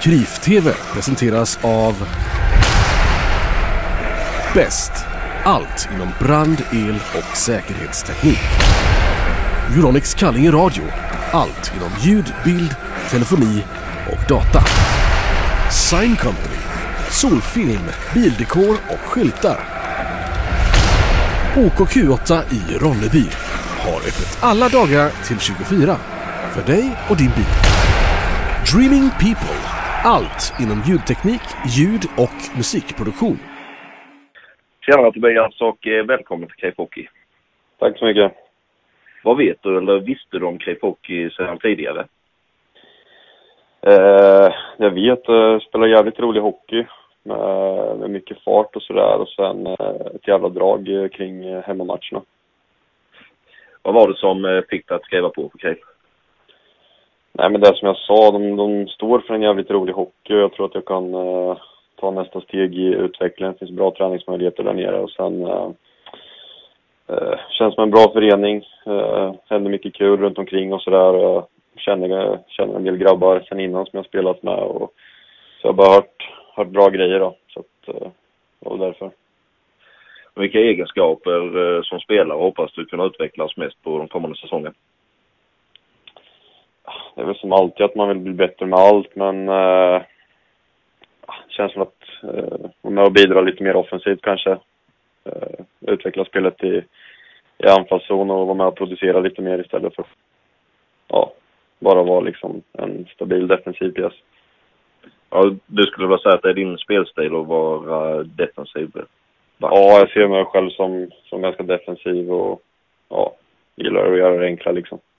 KRIF-TV presenteras av Bäst. Allt inom brand-, el- och säkerhetsteknik. Euronics Kallinge Radio. Allt inom ljud, bild, telefoni och data. Sign Company. Solfilm, bildekor och skyltar. OKQ8 i Ronneby har öppet alla dagar till 24 för dig och din bil. Dreaming People. Allt inom ljudteknik, ljud och musikproduktion. Tjena Tobias och välkommen till KRIF Hockey. Tack så mycket. Vad vet du eller visste du om KRIF Hockey sedan tidigare? Jag vet att jag spelar jävligt rolig hockey med mycket fart och sådär, och sen ett jävla drag kring hemmamatcherna. Vad var det som fick dig att skriva på för KRIF? Nej, men det som jag sa, de står för en jävligt rolig hockey, och jag tror att jag kan ta nästa steg i utvecklingen. Det finns bra träningsmöjligheter där nere, och sen känns som en bra förening. Händer mycket kul runt omkring och sådär. Känner en del grabbar sen innan som jag spelat med, och så jag har bara hört bra grejer då, så att det var därför. Vilka egenskaper som spelare hoppas du kunna utvecklas mest på de kommande säsongen? Det är väl som alltid att man vill bli bättre med allt, men det känns som att vara med och bidra lite mer offensivt kanske. Utveckla spelet i anfallszon och vara med och producera lite mer istället för bara vara liksom en stabil defensiv pjäs. Ja, du skulle väl säga att det är din spelstil att vara defensiv? Ja, jag ser mig själv som ganska defensiv och gillar att göra det enkla liksom.